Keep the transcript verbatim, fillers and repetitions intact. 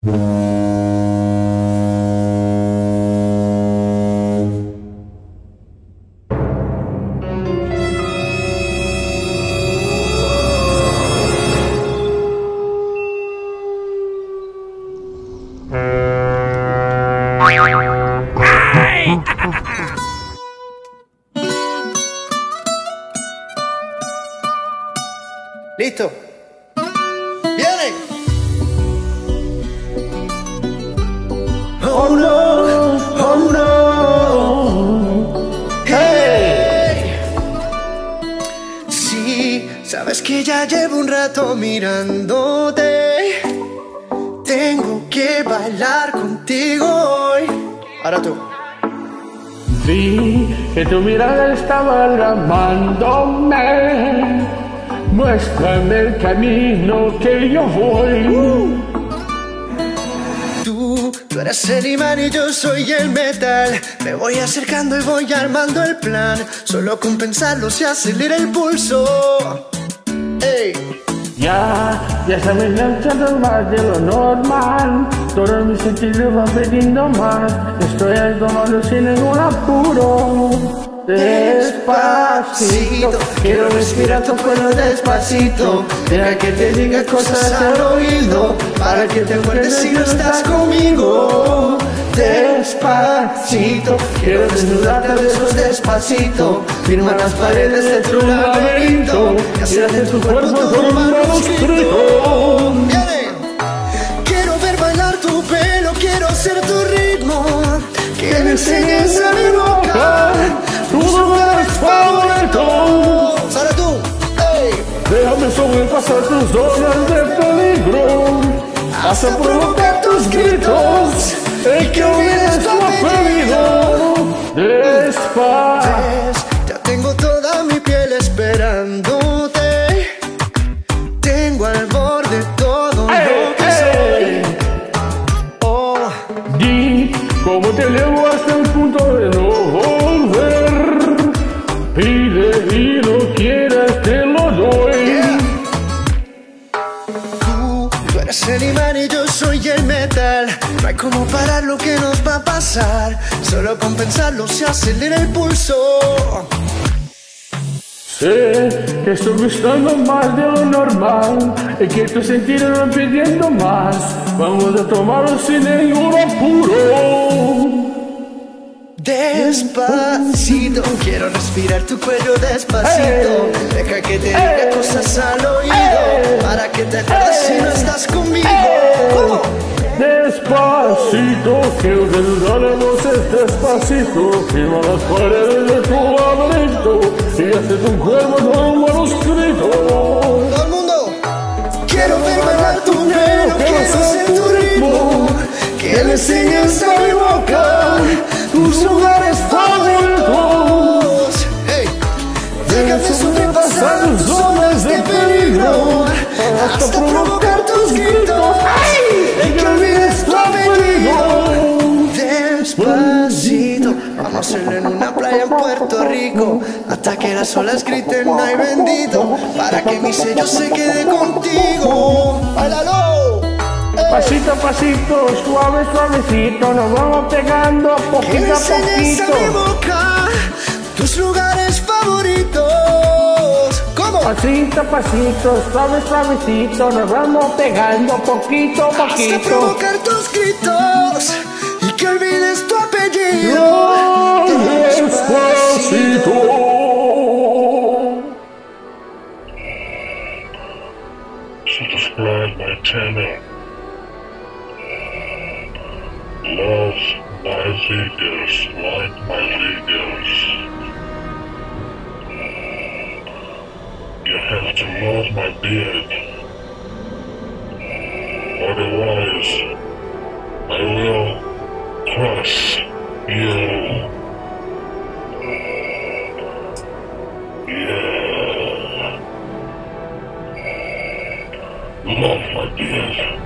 Listo. ¡Viene! Oh no, oh no. Hey. Sí, sabes que ya llevo un rato mirándote. Tengo que bailar contigo hoy. Ahora tú. Vi que tu mirada estaba llamándome. Muéstrame el camino que yo voy. Uh. Tú, tú eres el imán y yo soy el metal. Me voy acercando y voy armando el plan. Solo con pensarlo se acelera el pulso. Hey. Ya, ya está me enganchando más de lo normal. Todos mis sentidos van pidiendo más. Estoy ahí tomando sin ningún apuro. Despacito, quiero respirar tu cuello despacito. Deja que te diga cosas al oído, para que te acuerdes si no estás conmigo. Despacito, quiero desnudarte a besos despacito. Firma las paredes de tu laberinto y hacer de tu cuerpo todo un manuscrito. Viene. Quiero ver bailar tu pelo, quiero ser tu ritmo. Que me enseñes a mi boca tus lugares favoritos. Ahora tú, hey. Déjame sobrepasar tus zonas de peligro, hasta provocar tus gritos, el que olvides tu apellido. Despacio, ya tengo toda mi piel esperándote. Tengo al borde todo hey, lo que hey. soy. Oh. Di cómo te llevo hasta el punto de no volver. Pide y no quieras, te lo doy. Yeah. Tú, tú eres el imán y yo soy el metal. No hay como parar lo que nos va a pasar. Solo con pensarlo se acelera el pulso. Sé que estoy gustando más de lo normal y que tus sentidos van pidiendo más. Vamos a tomarlo sin ningún apuro. Despacito, quiero respirar tu cuello despacito. Hey. Deja que te diga Hey. cosas al oído, hey. para que te acuerdes hey. si no estás conmigo. hey. ¿Cómo? Despacito, quiero desnudar voces despacito. Firma las paredes de tu laberinto y hace tu cuerpo todo un manuscrito. Todo el mundo. Quiero ver bailar tu pelo, quiero ser tu ritmo. Que le enseñes a mi boca tus lugares favoritos. Hey. Déjame sobrepasar tus zonas de peligro, hasta provocar tus gritos. Y que olvides tu apellido. Despacito, vamos a hacerlo en una playa en Puerto Rico, hasta que las olas griten ay bendito, para que mi sello se quede contigo. ¡Báilalo! Pasito a pasito, suave, suavecito, nos vamos pegando poquito a poquito. A mi boca tus lugares favoritos. ¿Cómo? Pasito a pasito, suave, suavecito, nos vamos pegando poquito a poquito. Hasta provocar tus gritos y que olvides tu apellido. Despacito. Subscribe my channel. Love my videos, like my videos. You have to love my beard. Otherwise, I will crush you. Yeah. Love my beard.